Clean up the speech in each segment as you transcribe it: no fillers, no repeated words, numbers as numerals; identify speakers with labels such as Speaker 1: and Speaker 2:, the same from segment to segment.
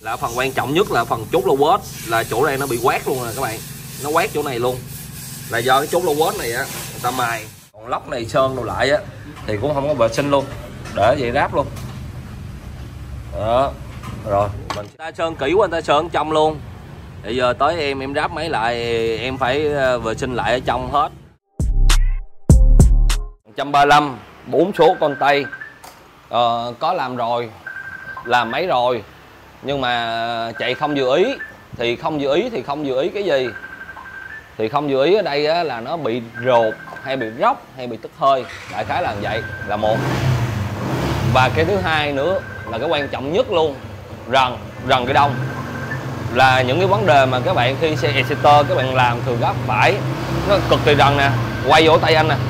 Speaker 1: Là phần quan trọng nhất là phần chốt lô quết, là chỗ đây nó bị quát luôn rồi các bạn, nó quát chỗ này luôn, là do cái chốt lô quết này á người ta mài. Còn lốc này sơn đồ lại á thì cũng không có vệ sinh luôn, để vậy ráp luôn đó. Rồi mình ta sơn kỹ quá, người ta sơn trong luôn. Bây giờ tới em ráp máy lại, em phải vệ sinh lại ở trong hết. 135 4 số con tay có làm rồi, làm máy rồi, nhưng mà chạy không vừa ý. Thì không vừa ý cái gì? Thì không vừa ý ở đây á, là nó bị rột hay bị róc hay bị tức hơi, đại khái là vậy là một. Và cái thứ hai nữa là cái quan trọng nhất luôn, rần cái đông, là những cái vấn đề mà các bạn khi xe Exciter các bạn làm thường gặp phải. Nó cực kỳ rần nè, quay vô tay anh nè,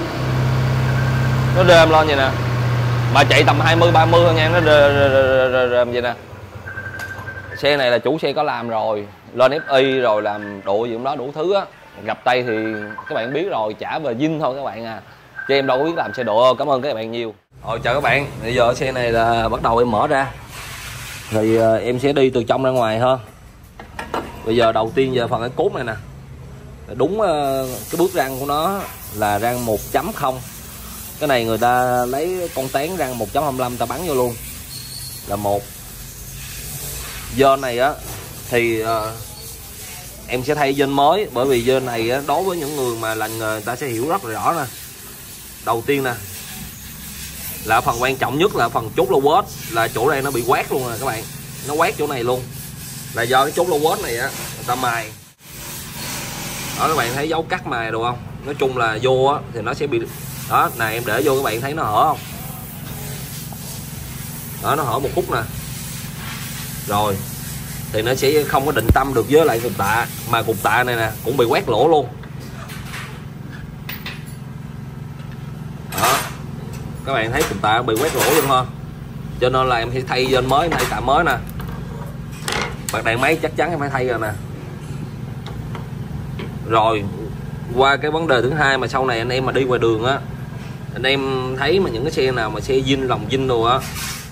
Speaker 1: nó rơm lên vậy nè, mà chạy tầm 20-30 thôi nha, nó rơm vậy nè. Xe này là chủ xe có làm rồi, lên FI rồi làm độ gì cũng đó đủ thứ á, gặp tay thì các bạn biết rồi, trả về zin thôi các bạn à, chứ em đâu có biết làm xe độ. Cảm ơn các bạn nhiều. Rồi chào các bạn, bây giờ xe này là bắt đầu em mở ra thì em sẽ đi từ trong ra ngoài ha. Bây giờ đầu tiên về phần cái cốt này nè, đúng cái bước răng của nó là răng 1.0. Cái này người ta lấy con tán răng 1.25 ta bắn vô luôn là một. Dên này á thì em sẽ thay dên mới, bởi vì dên này á, đối với những người mà lành người ta sẽ hiểu rất là rõ nè. Đầu tiên nè là phần quan trọng nhất là phần chốt lô quết, là chỗ đây nó bị quát luôn rồi các bạn, nó quát chỗ này luôn, là do cái chốt lô quết này á người ta mài đó. Các bạn thấy dấu cắt mài được không? Nói chung là vô á thì nó sẽ bị đó nè, em để vô các bạn thấy nó hở không đó, nó hở một khúc nè. Rồi thì nó sẽ không có định tâm được với lại cục tạ, mà cục tạ này nè cũng bị quét lỗ luôn đó. Các bạn thấy cục tạ bị quét lỗ luôn ha, cho nên là em sẽ thay dên mới, thay tạ mới nè. Bạc đèn máy chắc chắn em phải thay rồi nè. Rồi qua cái vấn đề thứ hai mà sau này anh em mà đi ngoài đường á, anh em thấy mà những cái xe nào mà xe zin lòng zin đồ á,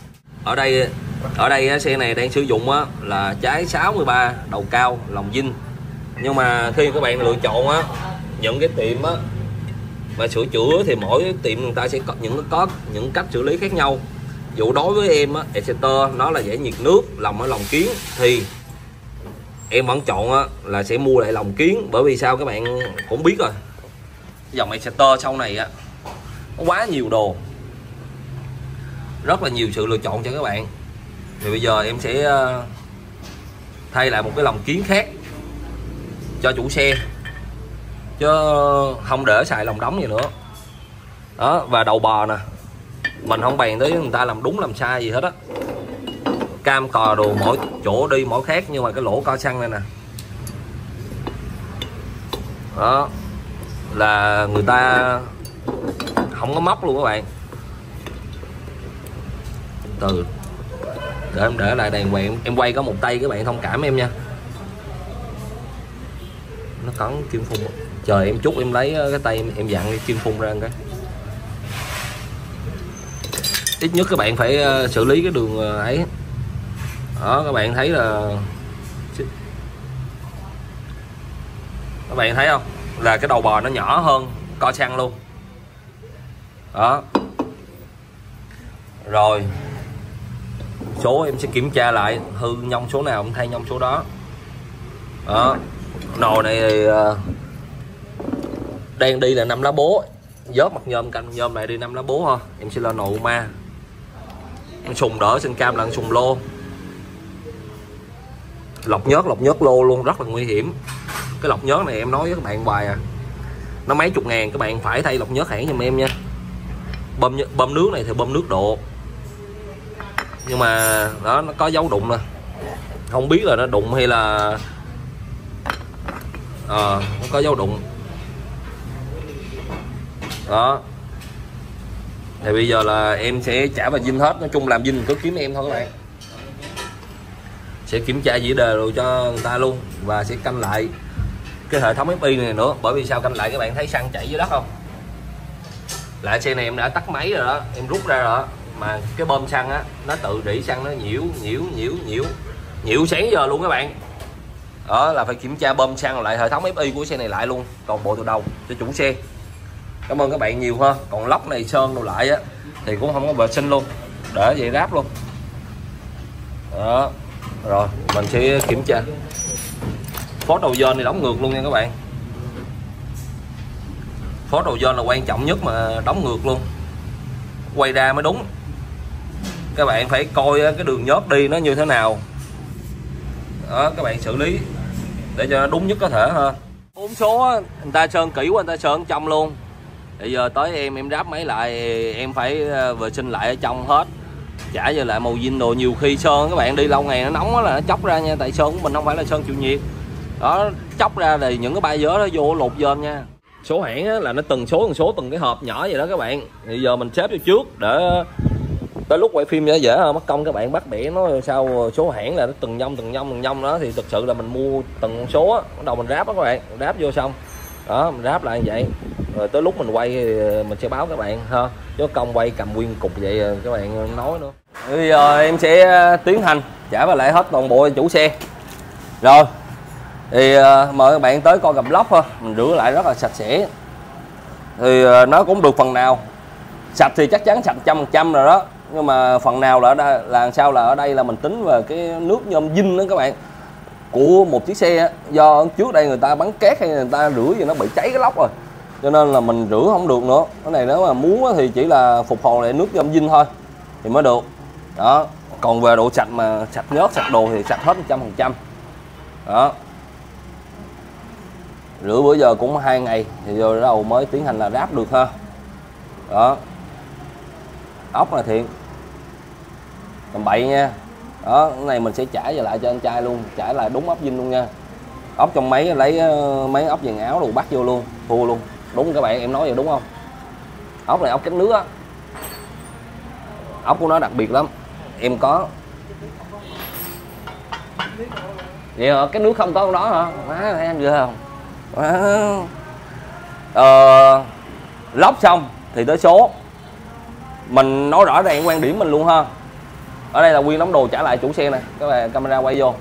Speaker 1: ở đây xe này đang sử dụng á là trái 63 đầu cao lòng zin. Nhưng mà khi các bạn lựa chọn á, những cái tiệm á mà sửa chữa thì mỗi tiệm người ta sẽ có những cách xử lý khác nhau. Dụ đối với em á, Exciter nó là giải nhiệt nước, lòng ở lòng kiến, thì em vẫn chọn á, là sẽ mua lại lòng kiến. Bởi vì sao các bạn cũng biết rồi, dòng Exciter sau này á nó quá nhiều đồ, rất là nhiều sự lựa chọn cho các bạn. Thì bây giờ em sẽ thay lại một cái lòng kiến khác cho chủ xe, chứ không để xài lòng đóng gì nữa đó. Và đầu bò nè, mình không bàn tới người ta làm đúng làm sai gì hết á, cam cò đồ mỗi chỗ đi mỗi khác, nhưng mà cái lỗ co xăng này nè đó là người ta không có móc luôn các bạn. Từ để em để lại đàng hoàng, em quay có một tay các bạn thông cảm em nha. Nó cắn kim phun, chờ em chút em lấy cái tay em dặn cái kim phun ra cái. Ít nhất các bạn phải xử lý cái đường ấy đó. Các bạn thấy là, các bạn thấy không, là cái đầu bò nó nhỏ hơn co xăng luôn đó. Rồi số em sẽ kiểm tra lại, hư nhông số nào em thay nhông số đó đó. Nồi này thì đang đi là 5 lá bố, vớt mặt nhôm canh nhôm này đi 5 lá bố ha. Em sẽ lên nồi ma, em sùng đỡ sinh cam là sùng lô, lọc nhớt lô luôn, rất là nguy hiểm. Cái lọc nhớt này em nói với các bạn hoài à, nó mấy chục ngàn, các bạn phải thay lọc nhớt hãng giùm em nha. Bơm nước này thì bơm nước độ, nhưng mà đó nó có dấu đụng nè, không biết là nó đụng hay là nó có dấu đụng đó. Thì bây giờ là em sẽ trả vào zin hết. Nói chung làm zin cứ kiếm em thôi các bạn, sẽ kiểm tra dĩ đề rồi cho người ta luôn, và sẽ canh lại cái hệ thống FI này nữa. Bởi vì sao canh lại, các bạn thấy xăng chảy dưới đất không, lại xe này em đã tắt máy rồi đó, em rút ra rồi đó, mà cái bơm xăng á nó tự rỉ xăng nó nhiễu Nhiều sáng giờ luôn các bạn. Đó là phải kiểm tra bơm xăng lại hệ thống FI của xe này lại luôn, toàn bộ từ đầu cho chủ xe. Cảm ơn các bạn nhiều ha. Còn lốc này sơn đồ lại á thì cũng không có vệ sinh luôn, để vậy ráp luôn. Đó. Rồi mình sẽ kiểm tra. Phốt đầu dên thì đóng ngược luôn nha các bạn. Phốt đầu dên là quan trọng nhất mà đóng ngược luôn, quay ra mới đúng. Các bạn phải coi cái đường nhớt đi nó như thế nào. Đó, các bạn xử lý để cho nó đúng nhất có thể ha. 4 số á, người ta sơn kỹ quá, người ta sơn trong luôn. Bây giờ tới em ráp máy lại, em phải vệ sinh lại ở trong hết, chả về lại màu zin đồ. Nhiều khi sơn các bạn đi lâu ngày nó nóng là nó chóc ra nha, tại sơn của mình không phải là sơn chịu nhiệt. Đó, chóc ra thì những cái bay vớ nó vô lột dên nha. Số hãng á, là nó từng số từng cái hộp nhỏ vậy đó các bạn. Thì giờ mình xếp vô trước để tới lúc quay phim dễ hơn, mất công các bạn bắt bẻ nó sao số hãng là nó từng nhông đó. Thì thực sự là mình mua từng số á, bắt đầu mình ráp đó các bạn, ráp vô xong đó mình ráp lại như vậy, rồi tới lúc mình quay thì mình sẽ báo các bạn ha, chứ công quay cầm nguyên cục vậy các bạn nói nữa. Bây giờ em sẽ tiến hành trả về lại hết toàn bộ chủ xe rồi. Thì mời các bạn tới coi gầm lốc ha, mình rửa lại rất là sạch sẽ. Thì nó cũng được phần nào sạch thì chắc chắn sạch 100% rồi đó, nhưng mà phần nào là ở đây là sao, là ở đây là mình tính về cái nước nhôm zin đó các bạn, của một chiếc xe. Do trước đây người ta bắn cát hay người ta rửa gì nó bị cháy cái lốc rồi, cho nên là mình rửa không được nữa. Cái này nếu mà muốn thì chỉ là phục hồi lại nước nhôm zin thôi thì mới được đó. Còn về độ sạch mà sạch nhớt sạch đồ thì sạch hết 100% đó. Rửa bữa giờ cũng 2 ngày thì rồi đầu mới tiến hành là ráp được ha. Đó, ốc là thiện tầm bậy nha. Đó, cái này mình sẽ trả về lại cho anh trai luôn, trả lại đúng ốc zin luôn nha. Ốc trong máy lấy mấy ốc vàng áo đồ bắt vô luôn, thua luôn. Đúng các bạn, em nói vậy đúng không? Ốc này ốc cách nước á, ốc của nó đặc biệt lắm. Em có vậy hả? Cái nước không có con đó hả? Má thấy anh ghê không? Lóc xong thì tới số mình nói rõ ràng quan điểm mình luôn ha. Ở đây là nguyên đống đồ trả lại chủ xe này, các bạn camera quay vô.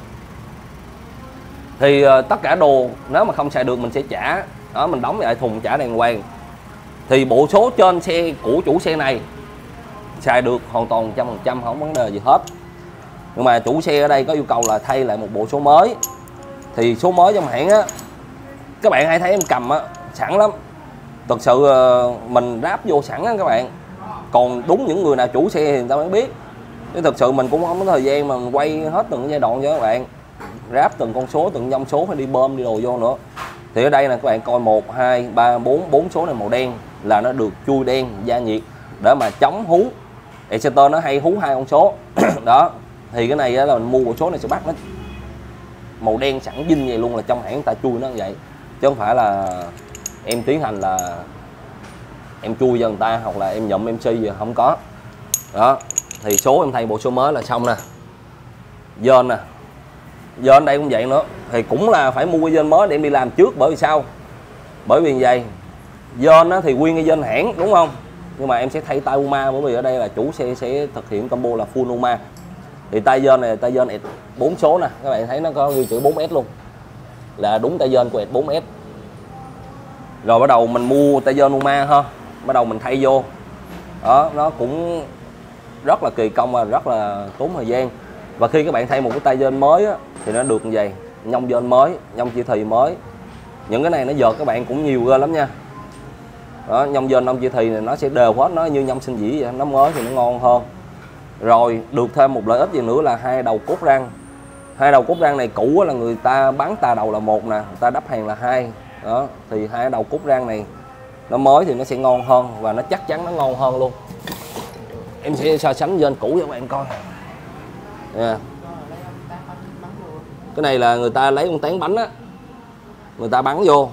Speaker 1: Thì tất cả đồ nếu mà không xài được mình sẽ trả. Đó, mình đóng lại thùng trả đàng hoàng. Thì bộ số trên xe của chủ xe này xài được hoàn toàn 100%, không vấn đề gì hết. Nhưng mà chủ xe ở đây có yêu cầu là thay lại một bộ số mới. Thì số mới trong hãng á, các bạn hay thấy em cầm á sẵn lắm. Thực sự mình ráp vô sẵn á các bạn. Còn đúng những người nào chủ xe thì người ta mới biết. Chứ thực sự mình cũng không có thời gian mà mình quay hết từng giai đoạn cho các bạn. Ráp từng con số, từng dòng số phải đi bơm đi đồ vô nữa. Thì ở đây là các bạn coi 1, 2, 3, 4 số này màu đen là nó được chui đen gia nhiệt để mà chống hú. Exciter nó hay hú 2 con số. Đó. Thì cái này là mình mua bộ số này sẽ bắt nó màu đen sẵn dinh vậy luôn, là trong hãng ta chui nó như vậy. Chứ không phải là em tiến hành là em chui cho người ta hoặc là em nhậm MC gì không có. Đó. Thì số em thay bộ số mới là xong nè. Dên nè. Dên đây cũng vậy nữa. Thì cũng là phải mua cái dên mới để em đi làm trước, bởi vì sao? Bởi vì vậy dên á thì nguyên cái dên hãng đúng không? Nhưng mà em sẽ thay tay UMA, bởi vì ở đây là chủ xe sẽ thực hiện combo là full UMA. Thì tay dên này tay dên 4 số nè, các bạn thấy nó có ghi chữ 4S luôn. Là đúng tay dên của 4S. Rồi bắt đầu mình mua tay dên UMA ha, bắt đầu mình thay vô. Đó, nó cũng rất là kỳ công và rất là tốn thời gian. Và khi các bạn thay một cái tay dên mới á, thì nó được như vậy, nhông dên mới, nhông chỉ thì mới. Những cái này nó vợt các bạn cũng nhiều ghê lắm nha. Đó, nhông dên nhông chỉ thì này nó sẽ đều hết, nó như nhông sinh dĩ vậy, nó mới thì nó ngon hơn. Rồi được thêm một lợi ích gì nữa là 2 đầu cốt răng. 2 đầu cốt răng này cũ là người ta bán tà đầu là 1 nè, người ta đắp hàng là 2. Đó, thì 2 đầu cốt răng này nó mới thì nó sẽ ngon hơn và nó chắc chắn nó ngon hơn luôn. Em sẽ so sánh dên cũ cho các bạn coi. Yeah. Cái này là người ta lấy con tán bánh á, người ta bắn vô.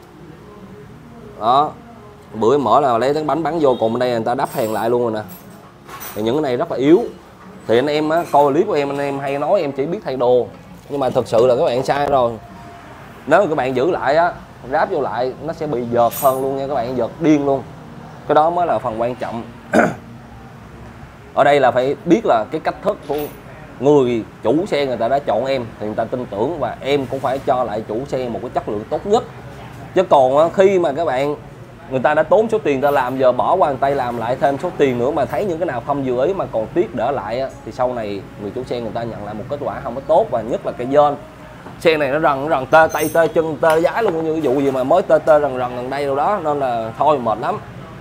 Speaker 1: Đó. Bữa em mở là lấy tán bánh bắn vô, còn bên đây người ta đắp hàng lại luôn rồi nè. Thì những cái này rất là yếu. Thì anh em á, coi clip của em, anh em hay nói em chỉ biết thay đồ, nhưng mà thực sự là các bạn sai rồi. Nếu mà các bạn giữ lại á, ráp vô lại nó sẽ bị dợt hơn luôn nha các bạn, dợt điên luôn. Cái đó mới là phần quan trọng. Ở đây là phải biết là cái cách thức của người chủ xe người ta đã chọn em thì người ta tin tưởng, và em cũng phải cho lại chủ xe một cái chất lượng tốt nhất. Chứ còn khi mà các bạn người ta đã tốn số tiền ta làm, giờ bỏ qua người ta làm lại thêm số tiền nữa mà thấy những cái nào không vừa ý mà còn tiếc đỡ lại thì sau này người chủ xe người ta nhận lại một kết quả không có tốt. Và nhất là cái dên xe này nó rần tê tay tê chân tê giái luôn, như vụ gì mà mới tê rần gần đây đâu đó, nên là thôi mệt lắm.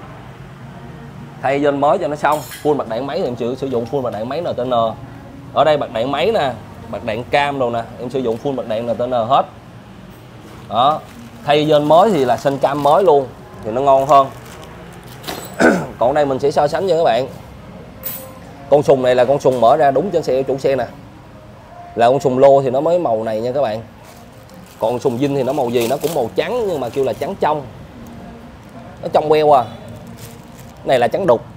Speaker 1: Thay dên mới cho nó xong. Full bạc đạn máy thì em sử dụng full bạc đạn máy NTN. Ở đây bạc đạn máy nè, bạc đạn cam đồ nè, em sử dụng full bạc đạn NTN hết. Đó, thay dên mới thì là sên cam mới luôn thì nó ngon hơn. Còn đây mình sẽ so sánh cho các bạn. Con sùng này là con sùng mở ra đúng trên xe chủ xe nè, là con sùng lô thì nó mới màu này nha các bạn. Còn sùng dinh thì nó màu gì nó cũng màu trắng, nhưng mà kêu là trắng trong, nó trong queo à. Này là trắng đục.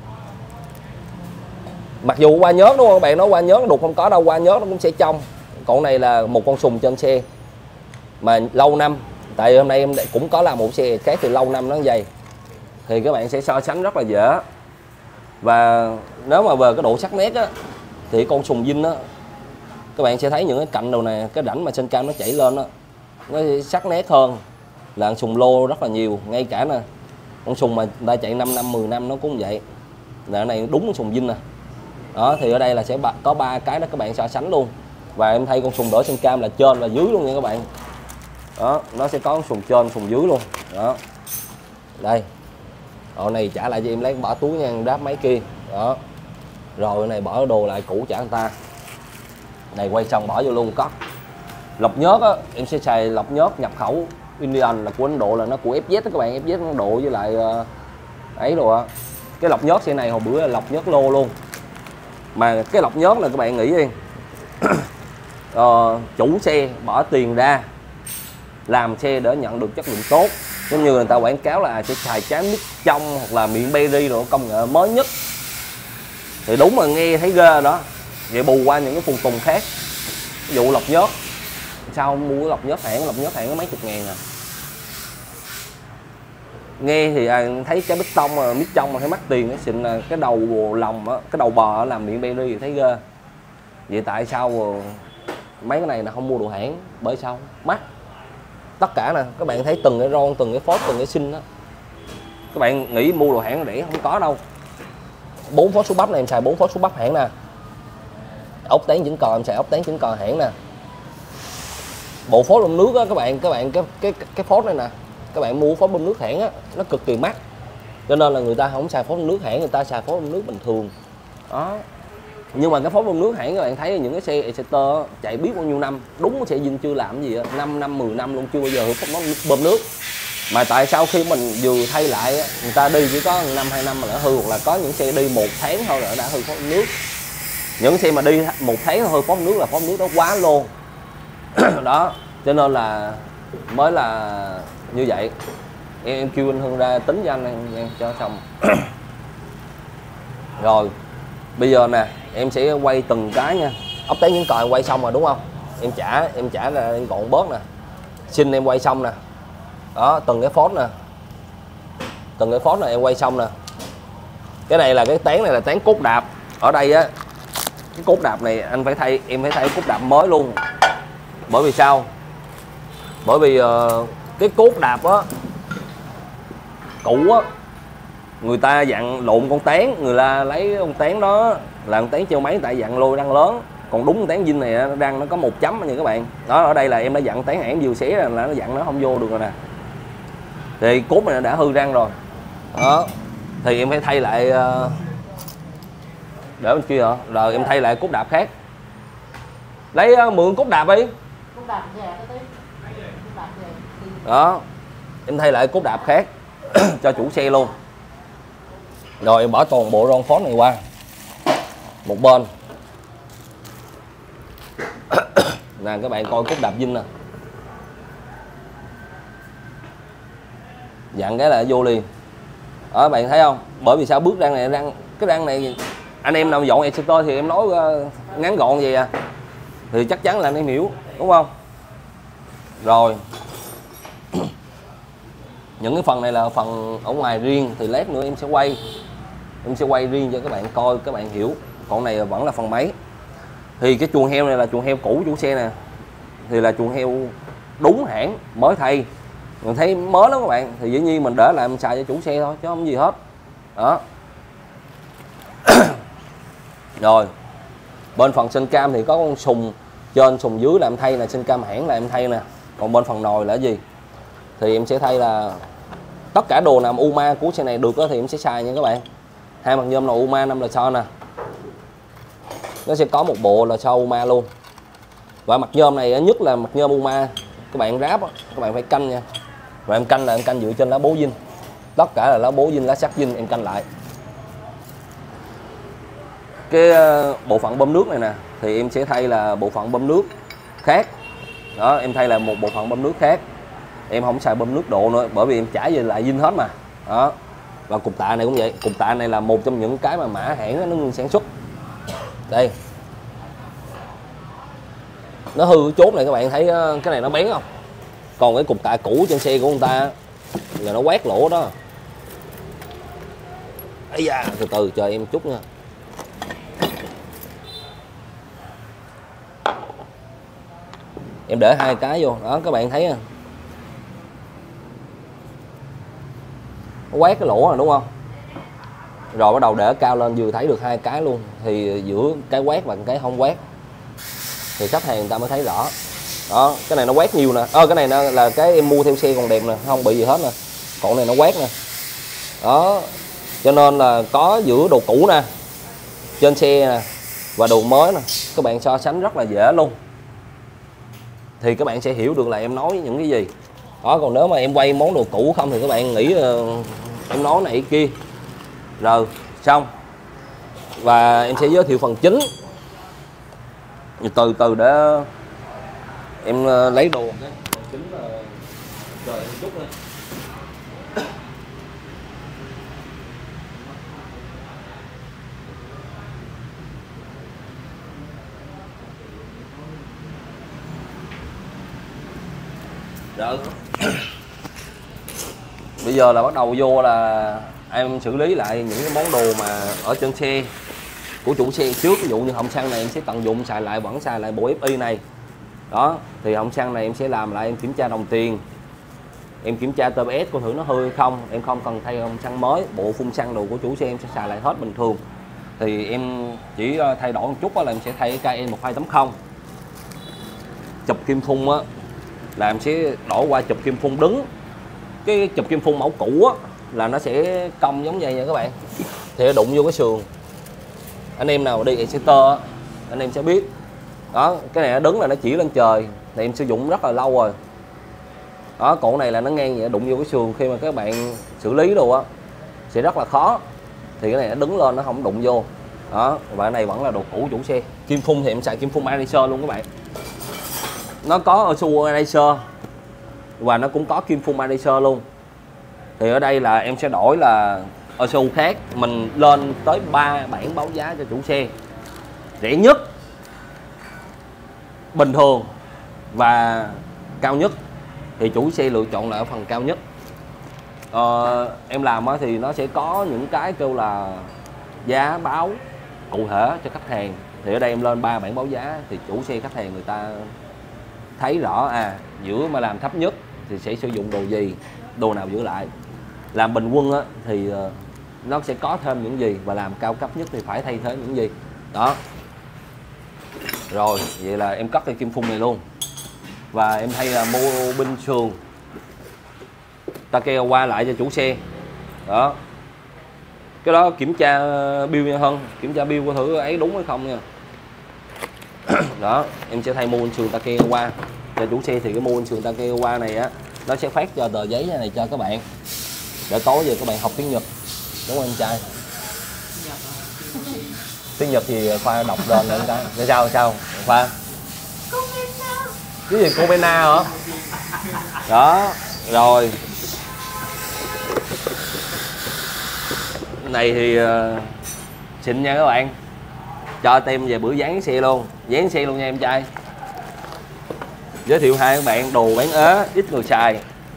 Speaker 1: Mặc dù qua nhớt đúng không các bạn, nó qua nhớt đục không có đâu, qua nhớt nó cũng sẽ trong. Còn này là một con sùng trên xe mà lâu năm, tại hôm nay em cũng có làm một xe khác thì lâu năm nó như vậy, thì các bạn sẽ so sánh rất là dễ. Và nếu mà về cái độ sắc nét á, thì con sùng dinh á, các bạn sẽ thấy những cái cạnh đầu này, cái rãnh mà sên cam nó chảy lên á, nó sắc nét hơn là con sùng lô rất là nhiều. Ngay cả nè, con sùng mà người ta chạy 5 năm 10 năm nó cũng vậy, là cái này đúng con sùng dinh nè. Đó thì ở đây là sẽ có 3 cái đó các bạn so sánh luôn. Và em thay con sùng đỏ sên cam là trên và dưới luôn nha các bạn. Đó, nó sẽ có sùng trên sùng dưới luôn. Đó, đây ở này trả lại cho em, lấy bỏ túi nha, đáp máy kia. Đó, rồi này bỏ đồ lại cũ trả người ta. Này quay xong bỏ vô luôn cất. Lọc nhớt á, em sẽ xài lọc nhớt nhập khẩu Indian, là của Ấn Độ, là nó của FZ đó các bạn. FZ Ấn Độ với lại ấy rồi á. Cái lọc nhớt xe này hồi bữa là lọc nhớt lô luôn. Mà cái lọc nhớt là các bạn nghĩ đi, chủ xe bỏ tiền ra làm xe để nhận được chất lượng tốt, giống như người ta quảng cáo là sẽ xài trái mít trong hoặc là miệng berry rồi công nghệ mới nhất, thì đúng mà nghe thấy ghê đó. Vậy bù qua những cái phụ tùng khác, ví dụ lọc nhớt, sao không mua cái lọc nhớt hãng có mấy chục ngàn à. Nghe thì thấy trái mít tông mà mít trong mà thấy mắc tiền, cái xịn là cái đầu lòng á, cái đầu bò làm miệng berry thì thấy ghê. Vậy tại sao mấy cái này là không mua đồ hãng? Bởi sao? Mắc. Tất cả nè, các bạn thấy từng cái ron, từng cái phốt, từng cái sinh đó. Các bạn nghĩ mua đồ hãng rẻ, không có đâu. 4 phốt số bắp này em xài 4 phốt số bắp hãng nè. Ốc tán chỉnh cò em xài ốc tán chỉnh cò hãng nè. Bộ phốt bơm nước á các bạn cái phốt này nè, các bạn mua phốt bơm nước hãng á, nó cực kỳ mắc. Cho nên là người ta không xài phốt bơm nước hãng, người ta xài phốt bơm nước bình thường. Đó. Nhưng mà cái phốt bơm nước hãng các bạn thấy những cái xe Exciter chạy biết bao nhiêu năm, đúng xe dinh chưa làm gì á, 5 năm 10 năm luôn chưa bao giờ hư phốt bơm nước. Mà tại sao khi mình vừa thay lại người ta đi chỉ có 1 năm 2 năm mà đã hư, hoặc là có những xe đi 1 tháng thôi là đã hư phốt bơm nước. Những xe mà đi 1 tháng thôi hư phốt bơm nước là phốt bơm nước đó quá lô. Đó, cho nên là mới là như vậy. Em kêu anh Hưng ra tính cho anh nha, cho xong. Rồi bây giờ nè em sẽ quay từng cái nha. Ốc tán những còi quay xong rồi đúng không, em trả ra em còn bớt nè. Xin em quay xong nè. Đó, từng cái phốt nè em quay xong nè. Cái này là cái tán này là tán cốt đạp. Ở đây á, cái cốt đạp này em phải thay cốt đạp mới luôn. Bởi vì sao? Bởi vì cái cốt đạp á cũ á, người ta dặn lộn con tán, người ta lấy con tán đó là con tán treo máy, tại dặn lôi răng lớn. Còn đúng con tán zin này răng nó có 1 chấm nha các bạn. Đó, ở đây là em đã dặn tán hãng vừa xé là nó dặn nó không vô được rồi nè. Thì cốt này đã hư răng rồi. Đó, thì em phải thay lại để bên kia hả? Rồi em thay lại cốt đạp khác. Lấy mượn cốt đạp đi. Đó, em thay lại cốt đạp khác cho chủ xe luôn. Rồi em bỏ toàn bộ ron phốt này qua một bên. Nè các bạn coi cốt đạp zin nè, dặn cái là vô liền. Đó bạn thấy không? Bởi vì sao? Bước răng này, cái răng này anh em nào dọn Exciter thì em nói ngắn gọn vậy à, thì chắc chắn là anh em hiểu đúng không? Rồi những cái phần này là phần ở ngoài riêng, thì lát nữa em sẽ quay riêng cho các bạn coi, các bạn hiểu. Còn này vẫn là phần máy. Thì cái chuồng heo này là chuồng heo cũ chủ xe nè, thì là chuồng heo đúng hãng mới thay, mình thấy mới lắm các bạn, thì dĩ nhiên mình để lại mình xài cho chủ xe thôi chứ không gì hết đó. Rồi bên phần sinh cam thì có con sùng trên sùng dưới là em thay nè, sinh cam hãng là em thay nè. Còn bên phần nồi là cái gì thì em sẽ thay là tất cả đồ nào UMA của xe này được đó thì em sẽ xài nha các bạn. Hai mặt nhôm là UMA 5 lò xo nè, nó sẽ có một bộ là xo UMA luôn. Và mặt nhôm này nhất là mặt nhôm UMA các bạn ráp đó, các bạn phải canh nha. Và em canh là em canh dựa trên lá bố zin, tất cả là lá bố zin, lá sắt zin em canh lại. Cái bộ phận bơm nước này nè thì em sẽ thay là bộ phận bơm nước khác đó, em thay là một bộ phận bơm nước khác, em không xài bơm nước độ nữa bởi vì em trả về lại zin hết mà đó. Và cục tạ này cũng vậy, cục tạ này là một trong những cái mà mã hãng nó ngưng sản xuất. Đây nó hư cái chốt này, các bạn thấy cái này nó bén không, còn cái cục tạ cũ trên xe của người ta là nó quét lỗ đó. Ây da, từ từ chờ em chút nha. Em để hai cái vô đó, các bạn thấy không, nó quét cái lỗ rồi đúng không, rồi bắt đầu để cao lên vừa thấy được hai cái luôn, thì giữa cái quét và cái không quét thì khách hàng người ta mới thấy rõ đó. Cái này nó quét nhiều nè, cái này là cái em mua theo xe còn đẹp nè, không bị gì hết nè, còn này nó quét nè đó. Cho nên là có giữa đồ cũ nè trên xe nè và đồ mới nè, các bạn so sánh rất là dễ luôn, thì các bạn sẽ hiểu được là em nói những cái gì đó. Còn nếu mà em quay món đồ cũ không thì các bạn nghĩ em nói này kia. Rồi xong, và em sẽ giới thiệu phần chính. Từ từ để em lấy đồ cái phần chính là chờ em chút nữa. Rồi bây giờ là bắt đầu vô là em xử lý lại những cái món đồ mà ở trên xe của chủ xe trước. Ví dụ như hộp xăng này em sẽ tận dụng xài lại, vẫn xài lại bộ FI này đó. Thì hộp xăng này em sẽ làm lại, em kiểm tra đồng tiền, em kiểm tra TPS coi thử nó hư hay không. Em không cần thay hộp xăng mới, bộ phun xăng đồ của chủ xe em sẽ xài lại hết bình thường. Thì em chỉ thay đổi một chút là em sẽ thay cái KN1280. Chụp kim phun á là em sẽ đổi qua chụp kim phun đứng. Cái chụp kim phun mẫu cũ á là nó sẽ cong giống vậy nha các bạn, thì đụng vô cái sườn. Anh em nào đi Exciter anh em sẽ biết đó, cái này nó đứng là nó chỉ lên trời, thì em sử dụng rất là lâu rồi đó. Cổ này là nó ngang vậy, đụng vô cái sườn khi mà các bạn xử lý đồ á sẽ rất là khó, thì cái này nó đứng lên nó không đụng vô đó. Và cái này vẫn là đồ cũ chủ xe. Kim phun thì em xài kim phun Eraser luôn các bạn, nó có Isuzu Eraser và nó cũng có kim phun Eraser luôn. Thì ở đây là em sẽ đổi là Isuzu khác, mình lên tới 3 bản báo giá cho chủ xe, rẻ nhất, bình thường và cao nhất, thì chủ xe lựa chọn là ở phần cao nhất. Em làm thì nó sẽ có những cái kêu là giá báo cụ thể cho khách hàng. Thì ở đây em lên 3 bản báo giá thì chủ xe khách hàng người ta thấy rõ giữa mà làm thấp nhất thì sẽ sử dụng đồ gì, đồ nào giữ lại. Làm bình quân á thì nó sẽ có thêm những gì, và làm cao cấp nhất thì phải thay thế những gì đó. Rồi vậy là em cắt cái kim phun này luôn, và em thay là mô binh sườn Takeo qua lại cho chủ xe đó. Cái đó kiểm tra bill nha Hân, kiểm tra bill coi thử ấy đúng hay không nha. Đó em sẽ thay mô binh sườn Takeo qua cho chủ xe. Thì cái mô binh sườn Takeo qua này á nó sẽ phát cho tờ giấy này cho các bạn, để tối giờ các bạn học tiếng Nhật đúng không em trai? Tiếng Nhật thì Khoa đọc lên nữa cái. Để sao Khoa? Cái gì Comena hả? Đó rồi. Này thì xịn nha các bạn. Cho tem về bữa dán xe luôn, dán xe luôn nha em trai. Giới thiệu hai các bạn đồ bán ế ít người xài.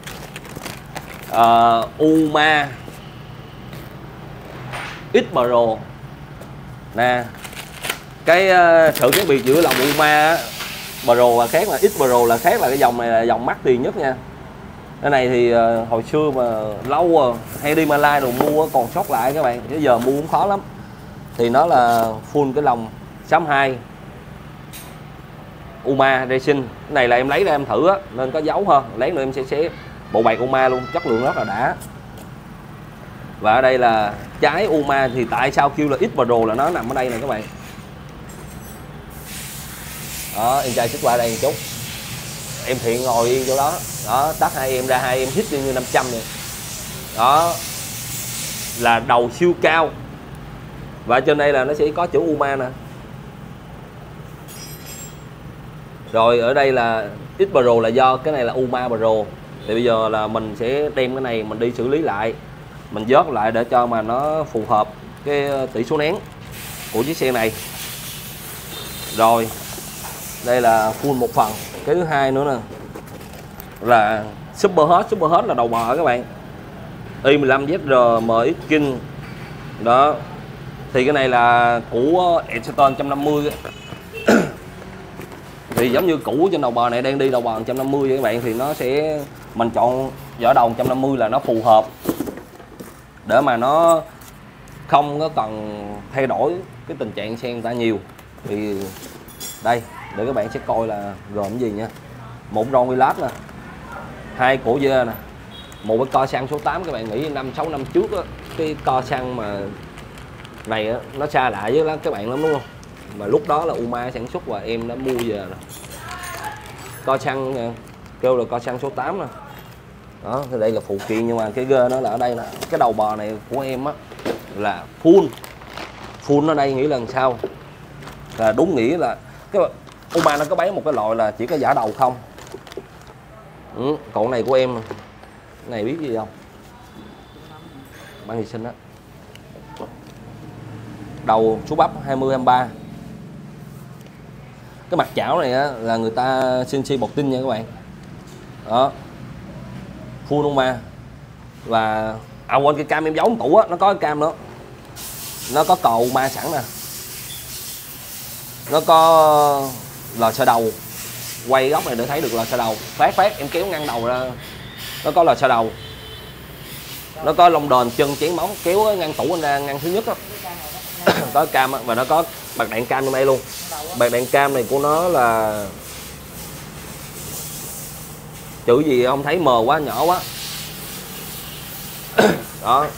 Speaker 1: UMA X Pro nè, Cái sự khác biệt giữa dòng Uma Pro là khác, là X Pro là khác, là cái dòng này là dòng mắc tiền nhất nha. Cái này thì hồi xưa mà lâu rồi hay đi Malai rồi mua còn sót lại các bạn, bây giờ mua cũng khó lắm. Thì nó là full cái lồng 62 Uma Racing. Cái này là em lấy ra em thử á, nên có dấu hơn, lấy nữa em sẽ xé bộ bạc Uma luôn, chất lượng rất là đã. Và ở đây là trái Uma, thì tại sao kêu là X Pro là nó nằm ở đây này các bạn. Đó, em trai xích qua đây một chút, em Thiện ngồi yên chỗ đó, đó tắt hai em ra, hai em hít như 500 này. Đó là đầu siêu cao, và trên đây là nó sẽ có chữ Uma nè. Rồi ở đây là X Pro là do cái này là Uma Pro, thì bây giờ là mình sẽ đem cái này mình đi xử lý lại, mình vớt lại để cho mà nó phù hợp cái tỷ số nén của chiếc xe này. Rồi đây là full một phần. Cái thứ hai nữa nè là Super Hot là đầu bò các bạn, i15ZR MX King đó. Thì cái này là của Exton 150 thì giống như cũ trên đầu bò này đang đi đầu bò 150 vậy các bạn, thì nó sẽ mình chọn vỏ đầu 150 là nó phù hợp để mà nó không có cần thay đổi cái tình trạng xe người ta nhiều. Thì đây để các bạn sẽ coi là gồm cái gì nha. Một ron Vilas nè, hai cổ dê nè, một cái co xăng số 8. Các bạn nghĩ 5-6 năm trước á, cái co xăng mà này á, nó xa lạ với các bạn lắm đúng không, mà lúc đó là Uma sản xuất và em đã mua về nè. Co xăng kêu là co xăng số 8 nè. Đó, thì đây là phụ kiện, nhưng mà cái ghê nó là ở đây nè. Cái đầu bò này của em á là full ở đây, nghĩ là làm sao là đúng nghĩa là cái Uma nó có bán một cái loại là chỉ có giả đầu không. Cậu này của em này biết gì không, bán hy sinh đó, đầu số bắp 20-23. Cái mặt chảo này á, là người ta CNC bọc tinh nha các bạn. Đó, full Uma. Và quên cái cam em giấu cũ á, nó có cái cam nữa, nó có cò Uma sẵn nè, nó có lò xo đầu, quay góc này để thấy được lò xo đầu. Phát em kéo ngăn đầu ra, nó có lò xo đầu, nó có lông đền chân chén móng, kéo ngăn tủ ra ngăn thứ nhất đó. Có cam và nó có bạc đạn cam trong đây luôn. Bạc đạn cam này của nó là chữ gì không thấy, mờ quá, nhỏ quá. Đó,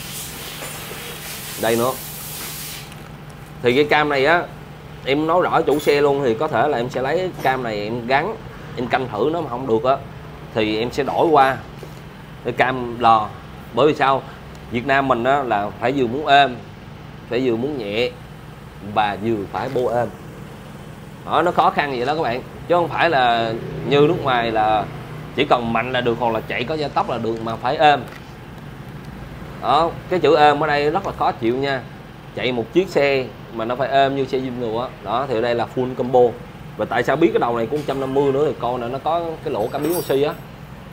Speaker 1: đây nữa. Thì cái cam này á, em nói rõ chủ xe luôn, thì có thể là em sẽ lấy cam này em gắn, em canh thử, nó mà không được á thì em sẽ đổi qua cái cam lò. Bởi vì sao, Việt Nam mình á là phải vừa muốn êm, phải vừa muốn nhẹ, và vừa phải bô êm. Đó, nó khó khăn vậy đó các bạn, chứ không phải là như nước ngoài là chỉ cần mạnh là được, hoặc là chạy có gia tốc là được, mà phải êm. Đó, cái chữ êm ở đây rất là khó chịu nha. Chạy một chiếc xe mà nó phải êm như xe Jimny á. Đó, thì ở đây là full combo. Và tại sao biết cái đầu này cũng 150 nữa, thì coi là nó có cái lỗ cảm biến oxy á.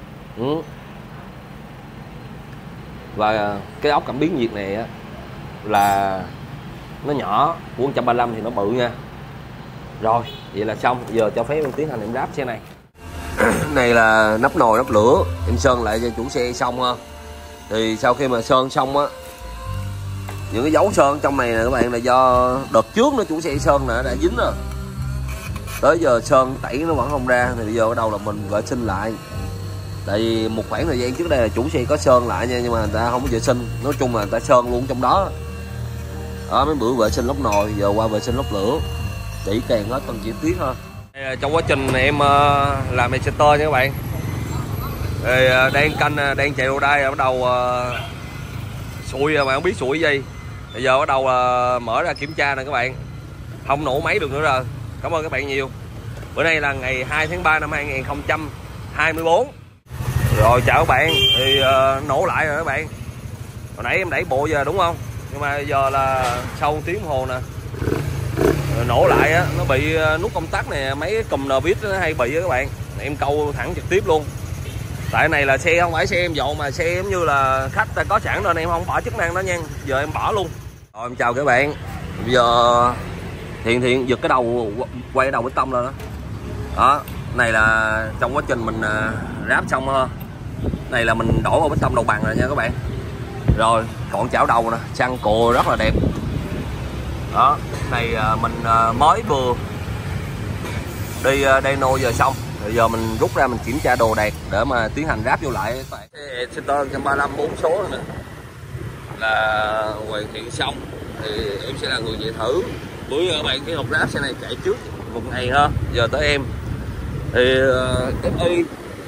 Speaker 1: Và cái ốc cảm biến nhiệt này á là nó nhỏ, của 135 thì nó bự nha. Rồi, vậy là xong. Giờ cho phép em tiến hành em ráp xe này. Này là nắp nồi, nắp lửa, em sơn lại cho chủ xe xong ha. Thì sau khi mà sơn xong á, những cái dấu sơn trong này nè các bạn, là do đợt trước nó chủ xe sơn nè đã dính rồi, tới giờ sơn tẩy nó vẫn không ra, thì bây giờ bắt đầu là mình vệ sinh lại. Tại vì một khoảng thời gian trước đây là chủ xe có sơn lại nha, nhưng mà người ta không có vệ sinh, nói chung là người ta sơn luôn trong đó. Đó, mấy bữa vệ sinh lốc nồi, giờ qua vệ sinh lốc lửa, kỹ càng hết từng chi tiết thôi. Trong quá trình em làm Exeter nha các bạn, thì đang chạy đồ đai, bắt đầu sụi mà không biết sụi gì. Bây giờ bắt đầu mở ra kiểm tra nè các bạn, không nổ máy được nữa rồi. Cảm ơn các bạn nhiều. Bữa nay là ngày 2 tháng 3 năm 2024. Rồi chào các bạn, thì nổ lại rồi các bạn. Hồi nãy em đẩy bộ giờ đúng không, nhưng mà giờ là sau 1 tiếng đồng hồ nè, nổ lại á, nó bị nút công tắc này, mấy cái cùm nờ vít nó hay bị á các bạn. Em câu thẳng trực tiếp luôn. Tại này là xe không phải xe em dọn, mà xe giống như là khách ta có sẵn nên em không bỏ chức năng đó nha. Giờ em bỏ luôn. Rồi em chào các bạn. Bây giờ Thiện giật cái đầu, quay cái đầu bê tông lên đó. Đó, này là trong quá trình mình ráp xong ha. Này là mình đổ vào bê tông đầu bằng rồi nha các bạn. Rồi, còn chảo đầu nè, xăng cồ rất là đẹp. Đó, này mình mới vừa đi Dano giờ xong. Bây giờ mình rút ra mình kiểm tra đồ đạc để mà tiến hành ráp vô lại các bạn. Exciter 135 4 số này nè là hoàn thiện xong thì em sẽ là người chạy thử. Bữa giờ bạn cái hộp ráp xe này chạy trước một ngày ha. Giờ tới em thì FI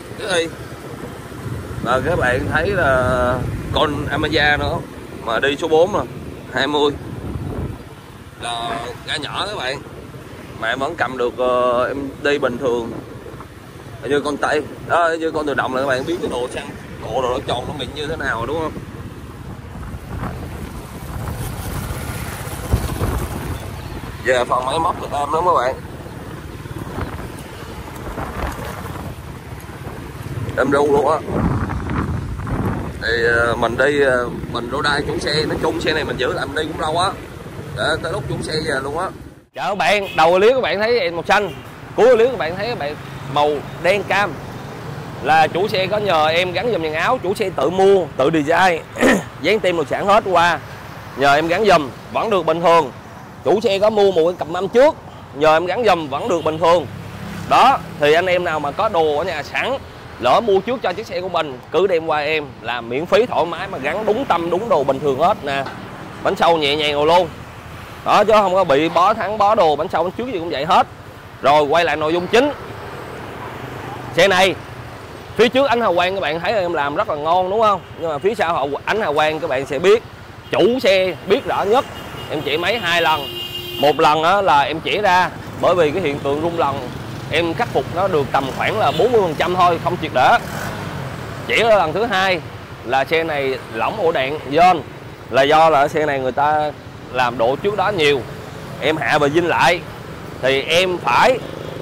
Speaker 1: và các bạn thấy là con Amaya nữa mà đi số 4 rồi 20 là ga nhỏ các bạn mà em vẫn cầm được, em đi bình thường như con Tây đó, như con tự động là các bạn biết cái đồ xăng cổ đồ nó tròn nó mịn như thế nào đúng không. Giờ phần máy móc của em đó các bạn, em ru luôn á. Thì mình đi mình đô đai chủ xe, nói chung xe này mình giữ làm đi cũng lâu á, để tới lúc chủ xe về luôn á. Chào các bạn, đầu clip các bạn thấy màu xanh, cuối clip các bạn thấy các bạn màu đen cam là chủ xe có nhờ em gắn giùm dàn áo, chủ xe tự mua tự design dán tem đồ sản hết qua, nhờ em gắn giùm vẫn được bình thường. Chủ xe có mua một cái cặp mâm trước nhờ em gắn giùm vẫn được bình thường. Đó thì anh em nào mà có đồ ở nhà sẵn lỡ mua trước cho chiếc xe của mình cứ đem qua em làm miễn phí thoải mái mà gắn đúng tâm đúng đồ bình thường hết nè. Bánh sau nhẹ nhàng rồi luôn đó, chứ không có bị bó thắng bó đồ, bánh sau bánh trước gì cũng vậy hết. Rồi quay lại nội dung chính xe này. Phía trước ánh hào quang các bạn thấy em làm rất là ngon đúng không, nhưng mà phía sau ánh hào quang các bạn sẽ biết chủ xe biết rõ nhất. Em chỉ máy 2 lần, một lần đó là em chỉ ra bởi vì cái hiện tượng rung lần em khắc phục nó được tầm khoảng là 40% thôi, không triệt để. Chỉ ở lần thứ hai là xe này lỏng ổ đạn dên, là do là xe này người ta làm độ trước đó nhiều, em hạ bề dinh lại thì em phải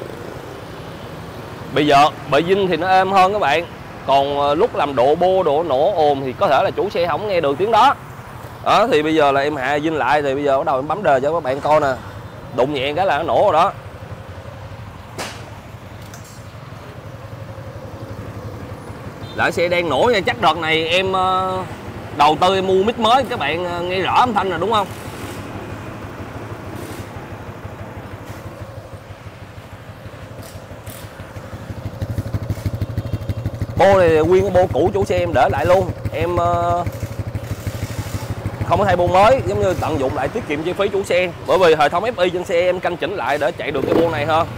Speaker 1: bây giờ bề dinh thì nó êm hơn các bạn. Còn lúc làm độ bô độ nổ ồn thì có thể là chủ xe không nghe được tiếng đó. Đó thì bây giờ là em hạ dinh lại thì bây giờ bắt đầu em bấm đề cho các bạn coi nè, đụng nhẹ cái là nó nổ rồi đó. Lại xe đang nổ nha, chắc đợt này em đầu tư em mua mic mới các bạn nghe rõ âm thanh rồi đúng không. Bô này nguyên cái bô cũ chủ xe em để lại luôn, em không có thay bô mới, giống như tận dụng lại tiết kiệm chi phí chủ xe, bởi vì hệ thống FI trên xe em canh chỉnh lại để chạy được cái bô này hơn.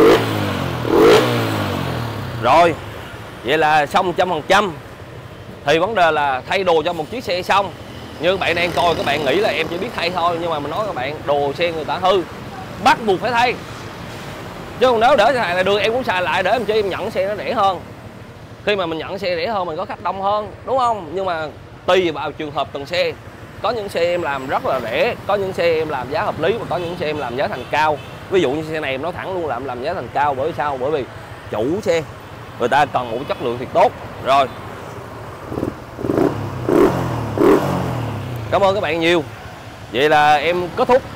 Speaker 1: Rồi vậy là xong 100%. Thì vấn đề là thay đồ cho một chiếc xe xong, như các bạn đang coi các bạn nghĩ là em chỉ biết thay thôi, nhưng mà mình nói các bạn đồ xe người ta hư bắt buộc phải thay, chứ còn nếu để xài lại được em cũng xài lại để em cho em nhận xe nó rẻ hơn. Khi mà mình nhận xe rẻ hơn mình có khách đông hơn đúng không, nhưng mà tùy vào trường hợp từng xe. Có những xe em làm rất là rẻ, có những xe em làm giá hợp lý, và có những xe em làm giá thành cao. Ví dụ như xe này em nói thẳng luôn làm giá thành cao, bởi vì sao? Bởi vì chủ xe người ta cần một chất lượng thiệt tốt. Rồi, cảm ơn các bạn nhiều. Vậy là em kết thúc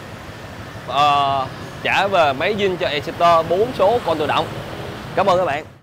Speaker 1: trả về máy zin cho Exciter 4 số con tự động. Cảm ơn các bạn.